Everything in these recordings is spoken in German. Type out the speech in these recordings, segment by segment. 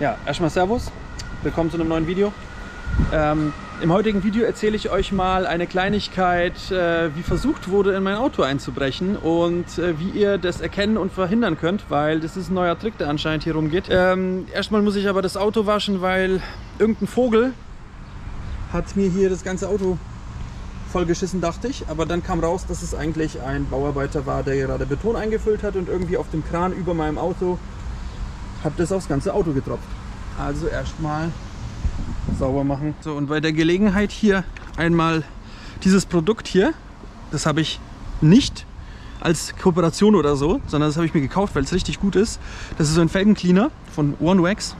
Ja, erstmal Servus, willkommen zu einem neuen Video. Im heutigen Video erzähle ich euch mal eine Kleinigkeit, wie versucht wurde, in mein Auto einzubrechen und wie ihr das erkennen und verhindern könnt, weil das ist ein neuer Trick, der anscheinend hier rumgeht. Erstmal muss ich aber das Auto waschen, weil irgendein Vogel hat mir hier das ganze Auto vollgeschissen, dachte ich. Aber dann kam raus, dass es eigentlich ein Bauarbeiter war, der gerade Beton eingefüllt hat und irgendwie auf dem Kran über meinem Auto hat das aufs ganze Auto getropft. Also erstmal sauber machen. So, und bei der Gelegenheit hier einmal dieses Produkt hier, das habe ich nicht als Kooperation oder so, sondern das habe ich mir gekauft, weil es richtig gut ist. Das ist so ein Felgencleaner von One Wax.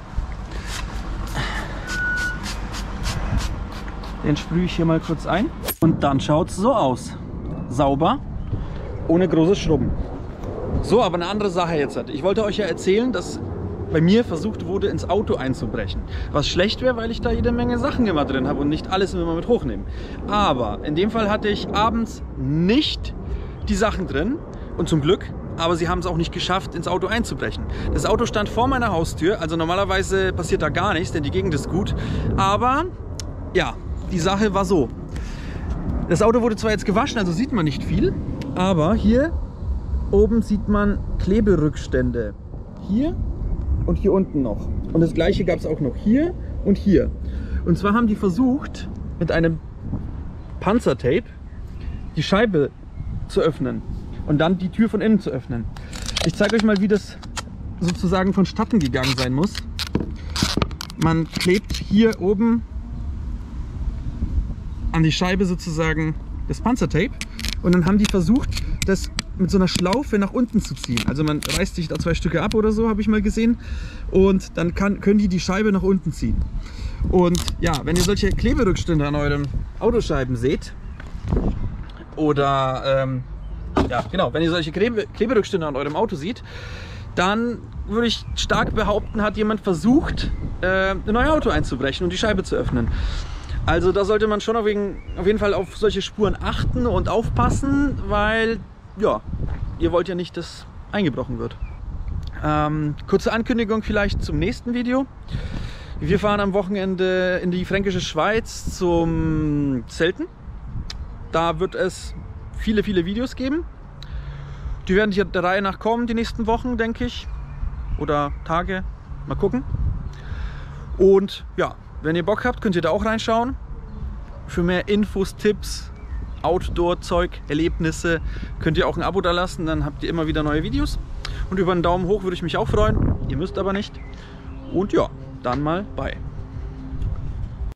Den sprühe ich hier mal kurz ein und dann schaut es so aus. Sauber, ohne großes Schrubben. So, aber eine andere Sache jetzt. Ich wollte euch ja erzählen, dass bei mir versucht wurde, ins Auto einzubrechen. Was schlecht wäre, weil ich da jede Menge Sachen immer drin habe und nicht alles immer mit hochnehmen. Aber in dem Fall hatte ich abends nicht die Sachen drin und zum Glück, aber sie haben es auch nicht geschafft, ins Auto einzubrechen. Das Auto stand vor meiner Haustür, also normalerweise passiert da gar nichts, denn die Gegend ist gut. Aber ja, die Sache war so. Das Auto wurde zwar jetzt gewaschen, also sieht man nicht viel, aber hier oben sieht man Kleberückstände. Hier und hier unten noch. Und das gleiche gab es auch noch hier und hier. Und zwar haben die versucht, mit einem Panzertape die Scheibe zu öffnen und dann die Tür von innen zu öffnen. Ich zeige euch mal, wie das sozusagen vonstatten gegangen sein muss. Man klebt hier oben an die Scheibe sozusagen das Panzertape und dann haben die versucht, das mit so einer Schlaufe nach unten zu ziehen. Also man reißt sich da 2 Stücke ab oder so, habe ich mal gesehen. Und dann können die Scheibe nach unten ziehen. Und ja, wenn ihr solche Kleberückstände an euren Autoscheiben seht, oder ja genau, wenn ihr solche Kleberückstände an eurem Auto seht, dann würde ich stark behaupten, hat jemand versucht, in euer Auto einzubrechen und die Scheibe zu öffnen. Also da sollte man schon auf jeden Fall auf solche Spuren achten und aufpassen, weil ja, ihr wollt ja nicht, dass eingebrochen wird. Kurze Ankündigung vielleicht zum nächsten Video. Wir fahren am Wochenende in die fränkische Schweiz zum Zelten. Da wird es viele Videos geben. Die werden hier der Reihe nach kommen, die nächsten Wochen, denke ich. Oder Tage, mal gucken. Und ja, wenn ihr Bock habt, könnt ihr da auch reinschauen. Für mehr Infos, Tipps, Outdoor-Zeug, Erlebnisse könnt ihr auch ein Abo da lassen, dann habt ihr immer wieder neue Videos. Und über einen Daumen hoch würde ich mich auch freuen. Ihr müsst aber nicht. Und ja, dann mal bye.